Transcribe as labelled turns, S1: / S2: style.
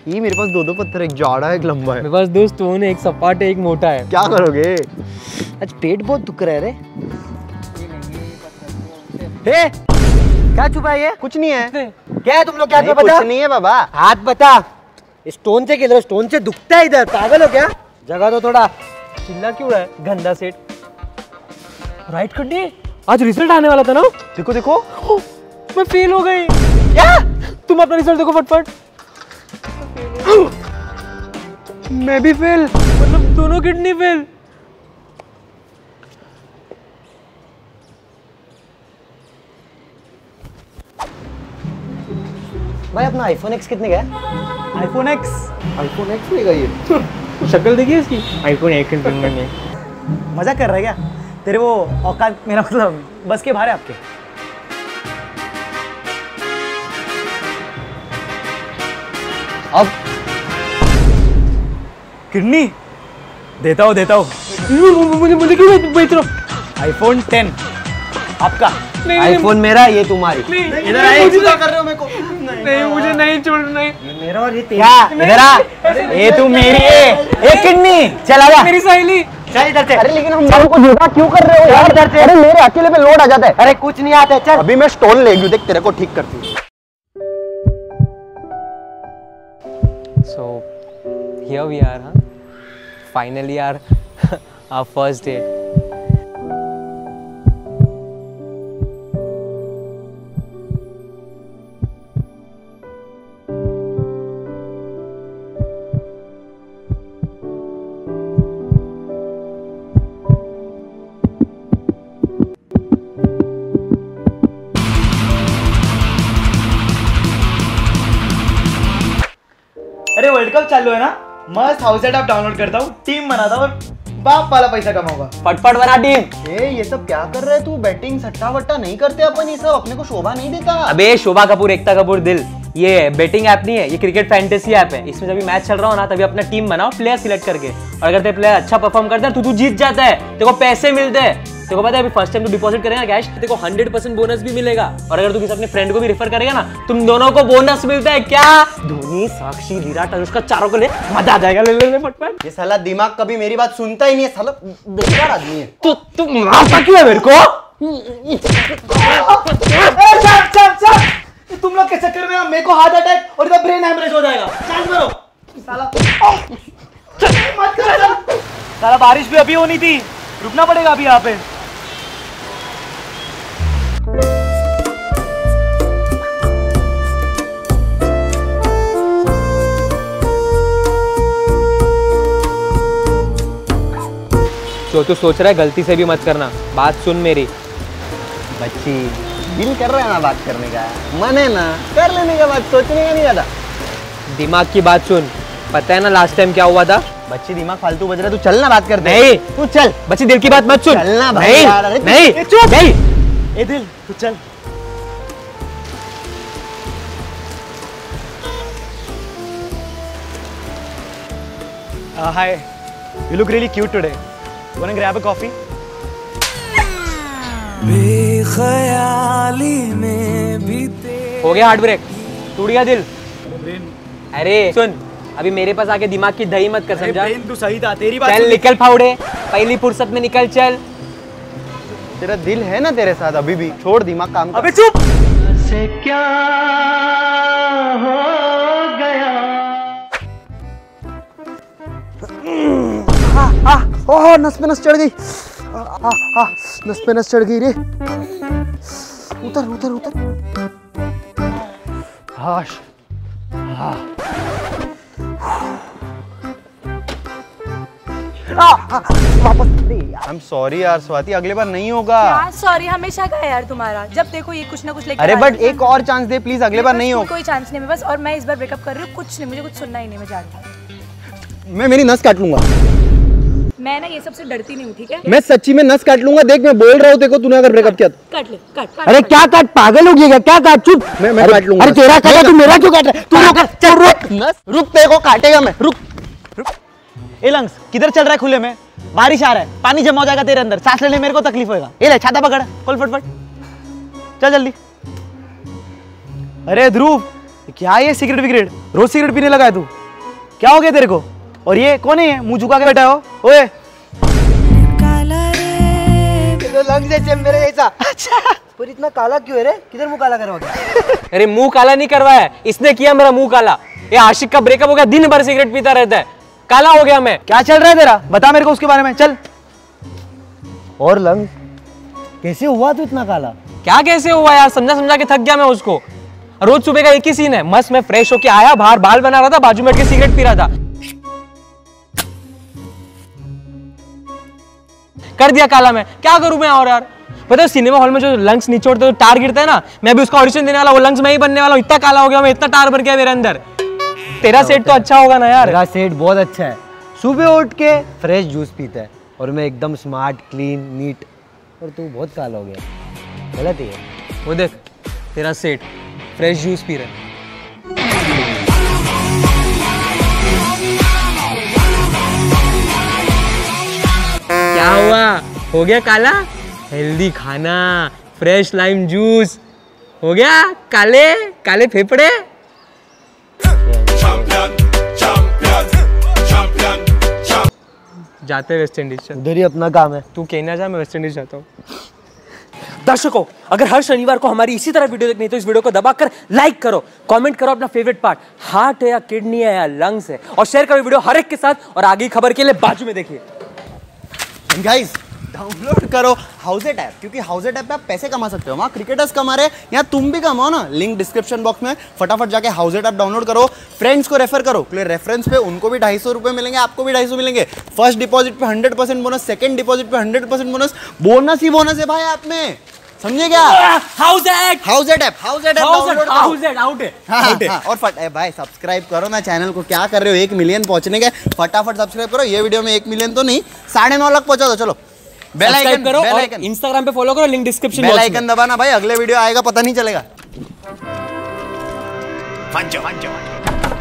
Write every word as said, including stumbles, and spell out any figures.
S1: ये मेरे पास दो दो पत्थर, एक जाड़ा है एक लंबा है।
S2: मेरे पास दो स्टोन है, एक सपाट है एक मोटा है।
S1: क्या करोगे?
S3: आज पेट बहुत दुख रहा है रे। हे, क्या छुपा है ये?
S1: कुछ नहीं है।
S3: क्या है तुम लोग? क्या
S1: नहीं,
S3: बता?
S1: कुछ नहीं है बाबा।
S3: हाथ बता। स्टोन से खेल, स्टोन से दुखता है इधर, पागल हो क्या? जगह तो थोड़ा।
S2: चिल्ला क्यों रहा है गंदा सेट? राइट कर दिए। आज रिजल्ट आने वाला था ना।
S1: देखो देखो,
S2: ओ, मैं फेल हो गई।
S3: क्या?
S2: तुम अपना रिजल्ट देखो फटफट।
S1: मैं भी फेल।
S2: मतलब दोनों किडनी फेल।
S3: भाई अपना आईफोन एक्स कितने का है?
S2: IPhone x.
S1: आईफोन एक्स लेगा ये?
S2: शक्ल देखिए इसकी। आईफोन एक्स में
S4: मजाक कर रहा है क्या? तेरे वो औकात, मेरा मतलब बस के बाहर है आपके।
S1: अब
S4: किडनी देता हूँ देता हूँ।
S2: मुझे मुझे क्यों बेच रहे हो?
S4: आईफोन टेन आपका।
S2: नहीं
S1: आईफोन मेरा, ये तुम्हारी।
S4: इधर आए।
S1: क्या कर रहे हो मेरे को?
S2: नहीं मुझे नहीं छोड़ नहीं।
S3: मेरा और ये
S4: क्या? इधर आ। ये तू मेरी है। ये किडनी चल आजा।
S2: मेरी सहेली।
S4: चल इधर से।
S1: अरे लेकिन हम लोगों को धोखा क्यों कर रहे हो यार?
S4: इधर से।
S1: अरे मेरे अकेले पे लोड आ जाता है।
S3: अरे कुछ नहीं आता है, चल।
S1: अभी मैं स्टोन ले गई, देख तेरे को ठीक करती हूँ।
S2: So here we are, huh? Finally our our first date.
S4: अरे वर्ल्ड कप चालू है ना, मस्त हाउस ऐप डाउनलोड करता हूँ, टीम बनाता हूँ और बाप वाला पैसा कमाऊंगा।
S2: फटफट बना टीम।
S1: ए, ये सब क्या कर रहे हैं तू? बैटिंग सट्टा वट्टा नहीं करते अपन, ये सब अपने को शोभा नहीं देता।
S2: अबे शोभा कपूर, एकता कपूर दिल, ये बेटिंग ऐप नहीं है, ये क्रिकेट फैंटेसी ऐप है। इसमें जब मैच चल रहा हो ना, तभी अपना टीम बनाओ, प्लेयर सिलेक्ट करके, और अगर तेरे प्लेयर अच्छा परफॉर्म करता है तो तू जीत जाता है, तेरे को पैसे मिलते हैं। तेरे को पता है अभी फर्स्ट टाइम तू डिपॉजिट करेगा कैश, तेरे को हंड्रेड परसेंट बोनस भी मिलेगा, और अगर तू किसी अपने फ्रेंड को भी रेफर करेगा ना, तुम दोनों को बोनस मिलता है। क्या? धोनी, साक्षी, विराट, अनुष्का, चारों को ले, मजा आ जाएगा। ले ले ले फटफट।
S1: ये साला दिमाग कभी मेरी बात सुनता ही नहीं है, साला बेकार आदमी है।
S2: तू तू मारता क्यों है मेरे को?
S4: तुम लोग के चक्कर में मेरे को हार्ट अटैक और इधर ब्रेन हैमरेज हो जाएगा। चांस मारो साला। मत कर साला। बारिश भी अभी होनी थी, रुकना पड़ेगा अभी यहाँ पे।
S2: जो तू सोच रहा है गलती से भी मत करना, बात सुन मेरी।
S1: बच्ची दिल कर रहा है ना बात करने का, मन है ना कर लेने का, बात सोचने का नहीं ज्यादा।
S2: दिमाग की बात सुन, पता है ना लास्ट टाइम क्या हुआ था?
S1: बच्ची दिमाग फालतू बज रहा है, तू चल ना बात करते।
S2: नहीं
S1: तू चल।
S2: बच्ची दिल की बात मत सुन।
S1: चलना भाई
S2: नहीं
S1: यार, अरे
S2: नहीं
S4: ए, चुप।
S2: नहीं।
S4: ए दिल तू चल। Hi, you look really cute today. Want to grab a coffee?
S5: बेख्याली में भी
S2: हो गया हार्ट ब्रेक, टूट गया दिल। अरे सुन, अभी मेरे पास आके दिमाग की दही मत कर, समझा?
S4: ब्रेन तू सही था, तेरी बात
S2: चल निकल फाउड़े, पहली फुर्सत में निकल चल।
S1: तेरा दिल है ना तेरे साथ अभी भी, छोड़ दिमाग काम कर।
S4: अबे चुप।
S5: से क्या हो गया।
S1: आ, ओह नस पे नस चढ़ गई। आ, आ, आ, नस पे नस चढ़ गई रे। उतर उतर उतर। हाश। हाँ। आ, आ, वापस। आई एम सॉरी यार स्वाति, अगले बार नहीं होगा।
S6: यार सॉरी हमेशा का है यार तुम्हारा, जब देखो ये कुछ ना कुछ लेके।
S1: अरे बट एक और चांस दे प्लीज, अगले बार नहीं होगा।
S6: कोई चांस नहीं है बस, और मैं इस बार ब्रेकअप कर रही हूँ, कुछ नहीं, मुझे कुछ सुनना ही नहीं, मैं जा रही हूँ।
S1: मैं मेरी नस काट लूंगा।
S6: मैं ना ये सबसे डरती नहीं हूँ, ठीक है?
S1: मैं सच्ची में नस काट लूंगा, देख मैं बोल रहा हूँ तेरे को, तूने अगर ब्रेकअप किया तो।
S6: काट ले, काट, काट।
S1: अरे क्या काट, पागल हो गया क्या? काट, चुप। मैं मैं काट लूंगा। अरे तेरा काटा, तू मेरा क्यों काट रहा है? तू रुक, चल रुक। नस रुक, तेरे को काटेगा मैं, रुक रुक।
S4: ए लंग्स, किधर चल रहा है खुले में? बारिश आ रहा है, पानी जमा हो जाएगा तेरे अंदर, सांस लेने मेरे को तकलीफ होगा। ये ले छाता पकड़, खोल फटफट, चल जल्दी। अरे ध्रुव, क्या है ये सिगरेट विगरेट? रोज सिगरेट पीने लगा है तू? क्या हो गया तेरे को? और ये कौन है? मुंह झुका के बैठा हो? ओए
S3: लंग जैसे मेरे जैसा। अच्छा पर इतना काला क्यों है रे? किधर मुंह काला करवा के?
S2: अरे मुंह काला नहीं करवाया, इसने किया मेरा मुंह काला। ये आशिक का ब्रेकअप हो गया, दिन भर सिगरेट पीता रहता है, काला हो गया मैं।
S4: क्या चल रहा है तेरा? बता मेरे को उसके बारे में। चल।
S3: और लंग कैसे हुआ तू इतना काला?
S2: क्या कैसे हुआ यार, समझा समझा के थक गया मैं उसको। रोज सुबह का एक ही सीन है, मस्त मैं फ्रेश होके आया, बाहर बाल बना रहा था, बाजू में बैठ के सिगरेट पी रहा था, कर दिया काला मैं। क्या करूं मैं और यार? पता है सिनेमा हॉल में जो लंग्स निचोड़ते तो टार गिरता है ना, मैं भी उसका ऑडिशन देने वाला, वो लंग्स मैं ही बनने वाला हूं। इतना काला हो गया मैं, इतना टार भर गया मेरे अंदर। तेरा सेट तो अच्छा होगा ना यार?
S3: मेरा सेट बहुत अच्छा है। सुबह उठ के फ्रेश जूस पीता है और मैं एकदम स्मार्ट, क्लीन, नीट। और तू बहुत काला हो गया, गलत ही है।
S2: वो देख तेरा सेट फ्रेश जूस पी रहा है। क्या हुआ? हो गया काला? हेल्दी खाना, फ्रेश लाइम जूस, हो गया काले काले फेफड़े। जाते वेस्ट इंडीज।
S3: उधर ही अपना काम है।
S2: तू केन्या जा, मैं वेस्ट इंडीज जाता हूँ। दर्शकों, अगर हर शनिवार को हमारी इसी तरह वीडियो देखनी है तो इस वीडियो को दबाकर लाइक करो, कमेंट करो अपना फेवरेट पार्ट, हार्ट है या किडनी है या लंग्स है, और शेयर करो वीडियो हर एक के साथ। और आगे खबर के लिए बाजू में देखिए।
S1: गाइस डाउनलोड करो हाउसेट ऐप, क्योंकि हाउसेट ऐप पे आप पैसे कमा सकते हो। वहाँ क्रिकेटर्स कमा रहे, यहाँ तुम भी कमाओ ना। लिंक डिस्क्रिप्शन बॉक्स में, फटाफट जाके हाउसेट ऐप डाउनलोड करो, फ्रेंड्स को रेफर करो, क्योंकि रेफरेंस पे उनको भी ढाई सौ रुपए मिलेंगे, आपको भी ढाई सौ मिलेंगे। फर्स्ट डिपॉजिट पे hundred percent bonus, second deposit पे हंड्रेड परसेंट बोनस, बोनस ही बोनस है भाई ऐप में, समझे क्या?
S2: हाउसेट
S1: हाउसेट ऐप, हाउसेट ऐप डाउनलोड करो।
S2: हाउसेट आउट है।
S1: हाँ, हाँ, और फट ए भाई सब्सक्राइब करो ना चैनल को, क्या कर रहे हो? एक मिलियन पहुंचने के, फटाफट सब्सक्राइब करो। ये वीडियो में एक मिलियन तो नहीं, साढ़े नौ लाख पहुंचा दो। चलो बेल आइकन करो, बेल आइकन
S2: इंस्टाग्राम पे फॉलो करो, लिंक डिस्क्रिप्शन
S1: बेल आइकन दबाना भाई, अगले वीडियो आएगा पता नहीं चलेगा। फंचो फंचो